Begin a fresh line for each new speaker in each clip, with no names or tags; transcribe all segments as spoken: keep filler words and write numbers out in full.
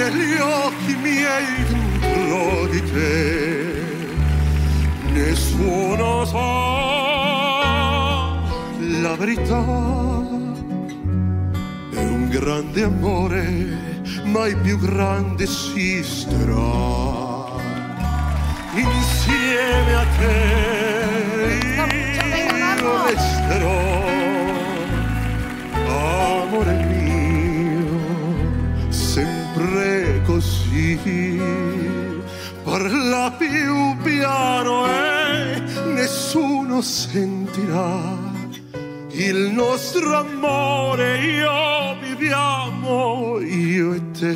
negli occhi miei dentro di te. Nessuno sa la verità. È un grande amore, mai più grande esisterà. Insieme a te io resterò, amore mio, sempre così. Parla più piano e nessuno sentirà. Il nostro amore io viviamo, io e te.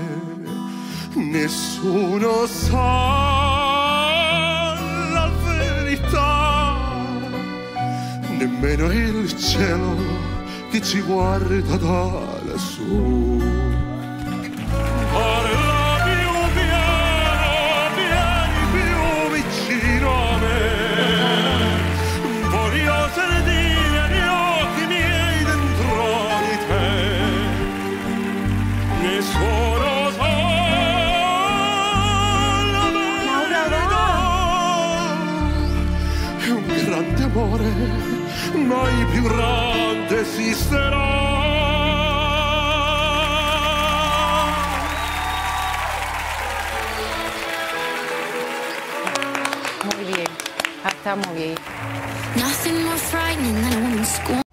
Nessuno sa la verità, nemmeno il cielo che ci guarda da lassù. Parla più piano, vieni più vicino a me. Voglio sentire gli occhi miei dentro di te. Nessuno sa la verità. È un grande amore, mai più grande esisterà.
Muy bien, está muy bien.
Nothing more frightening than a woman's scorn.